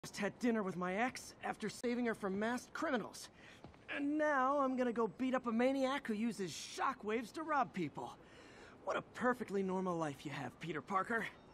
Just had dinner with my ex after saving her from masked criminals. And now I'm gonna go beat up a maniac who uses shockwaves to rob people. What a perfectly normal life you have, Peter Parker.